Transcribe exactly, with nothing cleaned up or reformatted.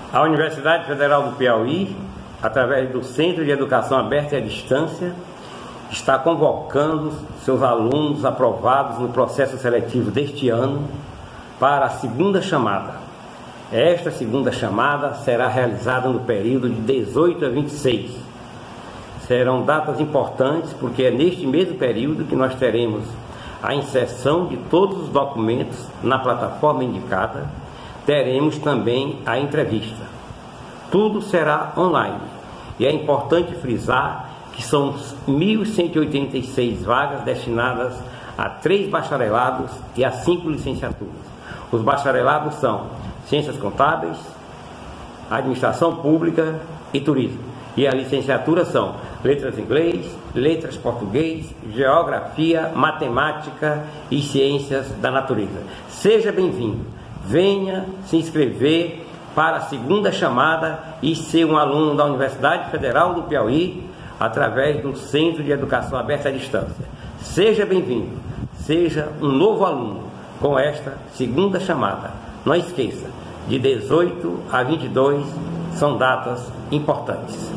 A Universidade Federal do Piauí, através do Centro de Educação Aberta e à Distância, está convocando seus alunos aprovados no processo seletivo deste ano para a segunda chamada. Esta segunda chamada será realizada no período de dezoito a vinte e seis. Serão datas importantes porque é neste mesmo período que nós teremos a inserção de todos os documentos na plataforma indicada. Teremos também a entrevista. Tudo será online e é importante frisar que são mil cento e oitenta e seis vagas destinadas a três bacharelados e a cinco licenciaturas. Os bacharelados são Ciências Contábeis, Administração Pública e Turismo. E a licenciatura são Letras Inglês, Letras Português, Geografia, Matemática e Ciências da Natureza. Seja bem-vindo, venha se inscrever para a segunda chamada e ser um aluno da Universidade Federal do Piauí através do Centro de Educação Aberta à Distância. Seja bem-vindo, seja um novo aluno com esta segunda chamada. Não esqueça, de dezoito a vinte e dois são datas importantes.